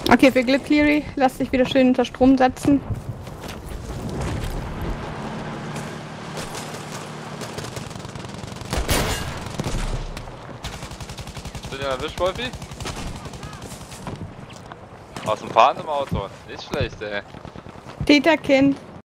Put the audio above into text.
Okay, für Glip Cleary, lass dich wieder schön unter Strom setzen. Sind ja erwischt, Wolfi? Aus dem Fahren im Auto. Nicht schlecht, ey. Täterkind.